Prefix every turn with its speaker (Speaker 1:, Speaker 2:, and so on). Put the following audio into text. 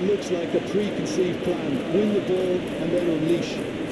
Speaker 1: looks like a preconceived plan. Win the ball and then unleash.